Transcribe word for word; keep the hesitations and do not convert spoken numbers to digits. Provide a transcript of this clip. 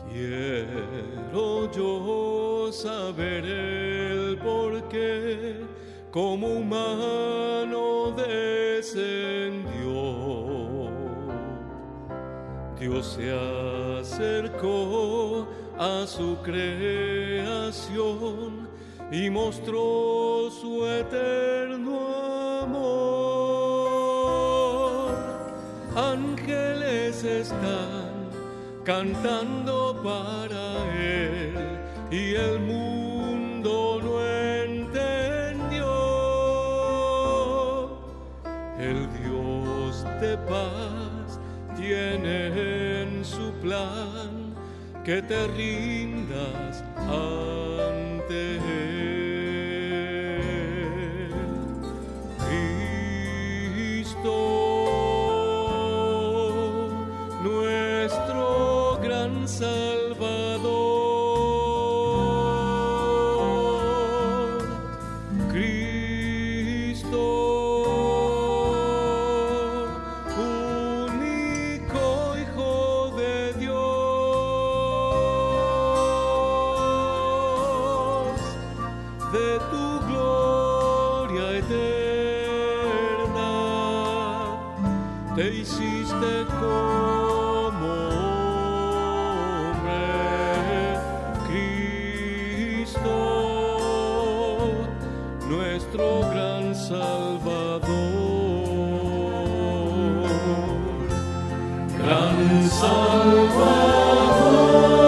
Quiero yo saber el porqué, como humano descendió. Dios se acercó a su creación y mostró su eterno amor. Ángeles están cantando para él y el mundo no entendió. El Dios de paz tiene en su plan que te rindas ante él. Cristo, nuestro gran Salvador. Cristo, único Hijo de Dios, de tu gloria eterna, te hiciste como hombre, Cristo, nuestro gran Salvador, gran Salvador.